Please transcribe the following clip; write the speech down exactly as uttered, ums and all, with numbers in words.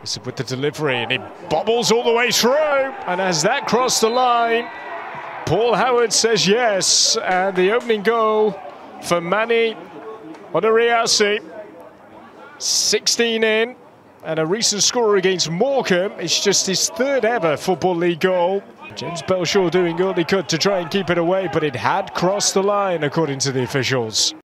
This is with the delivery, and it bobbles all the way through. And as that crossed the line, Paul Howard says yes. And the opening goal for Manny Onariase, sixteen in. And a recent scorer against Morecambe. It's just his third ever Football League goal. James Belshaw doing all he could to try and keep it away, but it had crossed the line according to the officials.